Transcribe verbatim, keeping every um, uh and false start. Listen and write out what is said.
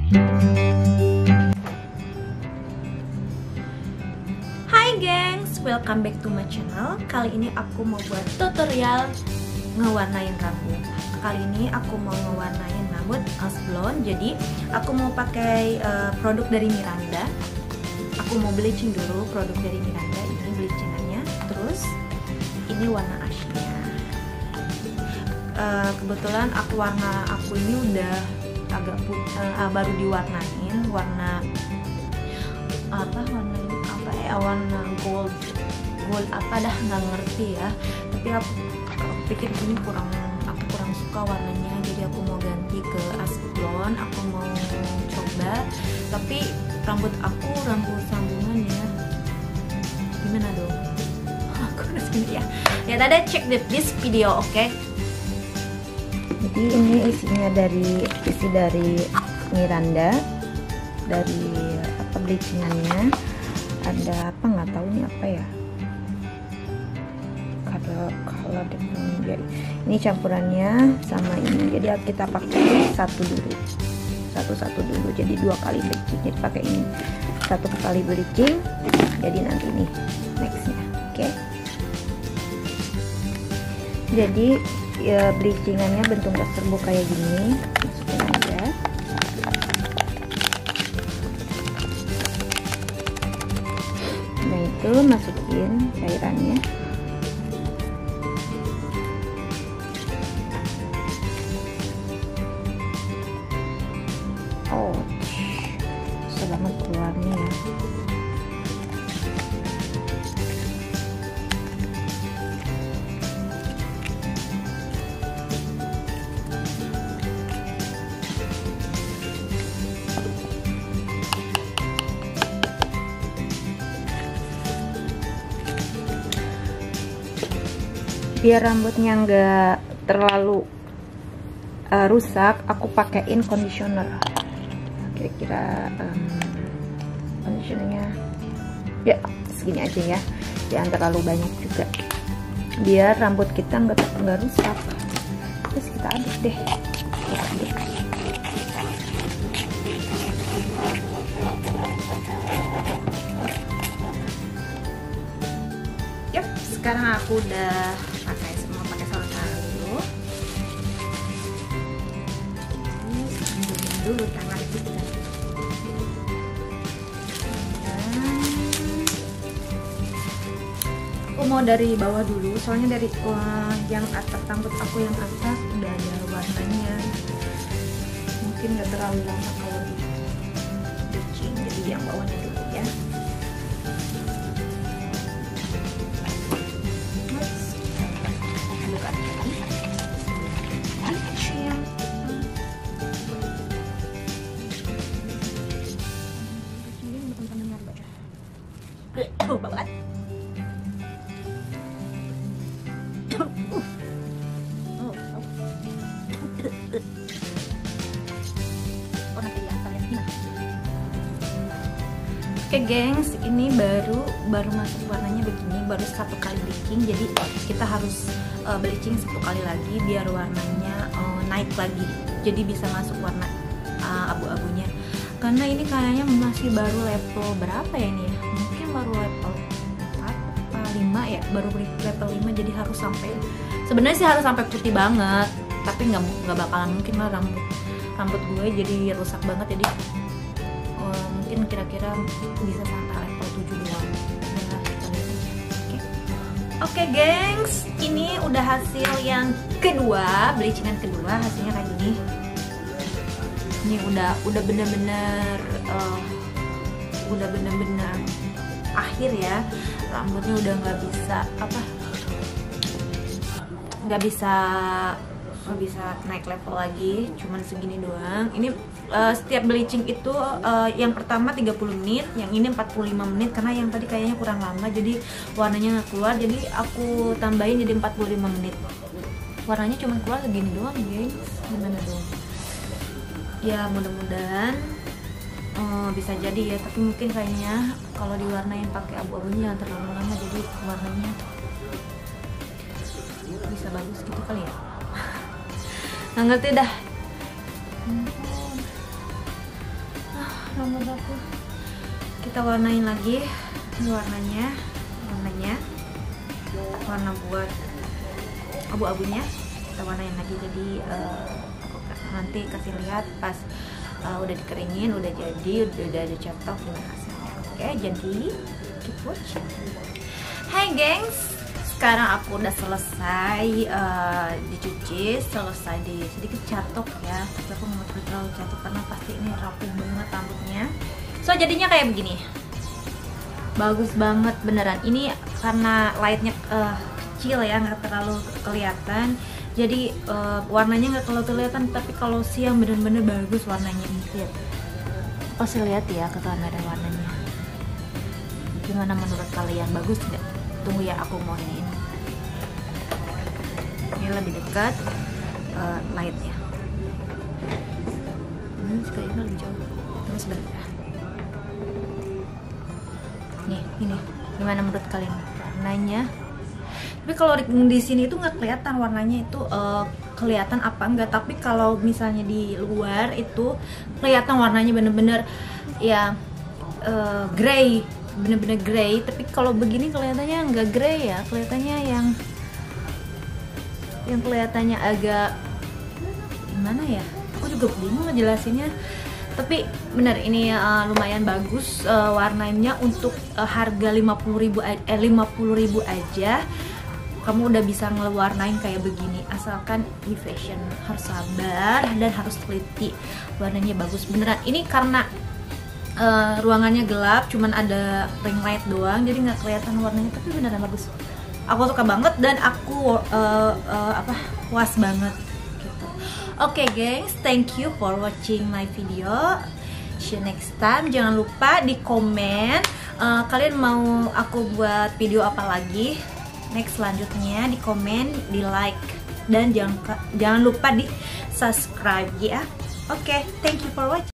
Hai gengs, welcome back to my channel. Kali ini aku mau buat tutorial ngewarnain rambut. Kali ini aku mau ngewarnain rambut as blonde. Jadi aku mau pakai uh, produk dari Miranda. Aku mau bleaching dulu produk dari Miranda. Ini bleachingannya. Terus ini warna ashnya. Uh, kebetulan aku warna aku ini udah agak uh, baru diwarnain warna apa warna apa ya warna gold gold apa dah nggak ngerti ya, tapi aku, aku pikir ini kurang aku kurang suka warnanya, jadi aku mau ganti ke as blonde. Aku mau coba, tapi rambut aku rambut sambungannya gimana dong? Aku harus gini ya. Ya tadi cek di this video, oke? Okay? Jadi ini isinya dari isi dari Miranda, dari apa bleachingannya. Ada apa nggak tahu nih apa ya, kalau kalau jadi ini campurannya sama ini, jadi kita pakai satu dulu satu-satu dulu, jadi dua kali bleaching. Jadi pakai ini satu kali bleaching, jadi nanti nih nextnya, oke okay? Jadi ya, bleachingannya bentuknya serbuk kayak gini, masukin aja. Nah itu masukin cairannya. Oh, susah banget keluarnya ya. Biar rambutnya nggak terlalu uh, rusak, aku pakaiin conditioner. Kira-kira um, conditionernya ya segini aja ya, jangan terlalu banyak juga, biar rambut kita nggak nggak rusak. Terus kita aduk deh, kita aduk. Yap, sekarang aku udah pakai semua, pakai saus tangan dulu. Ini sambilin dulu tangan kita. Aku mau dari bawah dulu, soalnya dari uh, yang atas rambut aku yang atas udah ada warnanya. Mungkin nggak terlalu lama kalau di bleaching, jadi yang bawahnya dulu ya. Oh, banget. Oke gengs, ini baru baru masuk warnanya begini, baru satu kali bleaching, jadi kita harus uh, bleaching satu kali lagi biar warnanya uh, naik lagi, jadi bisa masuk warna uh, abu-abunya. Karena ini kayaknya masih baru level berapa ya ini ya? Mungkin baru level empat atau lima ya, baru level lima, jadi harus sampai, sebenarnya sih harus sampai putih banget, tapi nggak nggak bakalan mungkin lah rambut rambut gue jadi rusak banget, jadi uh, mungkin kira-kira bisa sampai level tujuh doang. Ya, kita lihat aja. Oke, oke gengs, ini udah hasil yang kedua, bleachingan kedua, hasilnya kayak gini. Ini udah udah bener-bener uh, udah bener-bener akhir ya, rambutnya udah nggak bisa apa nggak bisa nggak bisa naik level lagi, cuman segini doang. Ini uh, setiap bleaching itu uh, yang pertama tiga puluh menit, yang ini empat puluh lima menit, karena yang tadi kayaknya kurang lama jadi warnanya nggak keluar, jadi aku tambahin jadi empat puluh lima menit. Warnanya cuma keluar segini doang guys, gimana dong ya, mudah-mudahan uh, bisa jadi ya, tapi mungkin kayaknya kalau diwarnain pakai abu-abunya jangan terlalu lama, jadi warnanya bisa bagus gitu kali ya. Nggak ngerti dah. rambut aku. Kita warnain lagi warnanya, warnanya, warna buat abu-abunya. Kita warnain lagi, jadi uh, aku nanti kasih lihat pas uh, udah dikeringin, udah jadi, udah, udah ada cetok gimana hasilnya. Oke, jadi keep watching. Hai gengs, sekarang aku udah selesai uh, dicuci, selesai di sedikit catok ya, tapi aku nggak mau terlalu catok karena pasti ini rapuh banget rambutnya. So jadinya kayak begini, bagus banget beneran. Ini karena lightnya uh, kecil ya, nggak terlalu kelihatan, jadi uh, warnanya nggak terlalu kelihatan, tapi kalau siang bener-bener bagus warnanya. Lihat, pasti lihat ya ke kamera warnanya. Gimana menurut kalian, bagus nggak? Tunggu ya, aku mau ini ini lebih dekat uh, lightnya. Hmm, sekali ini lebih jauh. Ini sebentar. Nih, ini gimana menurut kalian warnanya? Tapi kalau di, di sini itu nggak kelihatan warnanya itu uh, kelihatan apa enggak. Tapi kalau misalnya di luar itu kelihatan warnanya bener-bener ya uh, grey, bener-bener grey. Tapi kalau begini kelihatannya nggak grey ya, kelihatannya yang yang kelihatannya agak gimana ya? Aku juga bingung ngejelasinnya. Tapi benar ini uh, lumayan bagus uh, warnanya untuk uh, harga lima puluh ribu eh lima puluh ribu aja. Kamu udah bisa ngewarnain kayak begini, asalkan di fashion. Harus sabar dan harus teliti. Warnanya bagus beneran. Ini karena uh, ruangannya gelap, cuman ada ring light doang, jadi nggak kelihatan warnanya, tapi beneran bagus. Aku suka banget dan aku uh, uh, apa puas banget. Oke okay, gengs, thank you for watching my video. See you next time. Jangan lupa di komen uh, kalian mau aku buat video apa lagi next selanjutnya, di komen, di like, dan jangan jangan lupa di subscribe ya. Oke, okay, thank you for watching.